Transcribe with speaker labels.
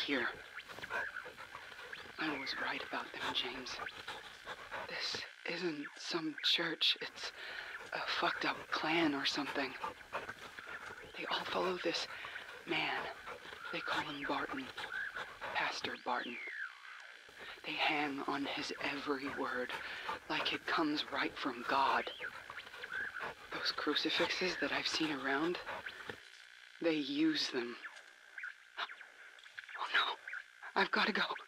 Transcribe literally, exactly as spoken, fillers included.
Speaker 1: here. I was right about them, James. This isn't some church. It's a fucked up clan or something. They all follow this man. They call him Barton. Pastor Barton. They hang on his every word, like it comes right from God. Those crucifixes that I've seen around, they use them. Oh no, I've got to go.